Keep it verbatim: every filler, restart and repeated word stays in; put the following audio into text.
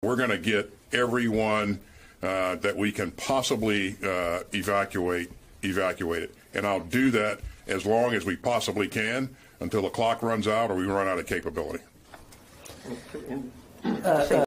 We're going to get everyone uh, that we can possibly uh, evacuate, evacuated. And I'll do that as long as we possibly can until the clock runs out or we run out of capability. Uh,